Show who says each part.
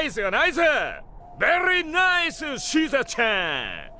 Speaker 1: イスよナイス。ベリーナイスシーザちゃん。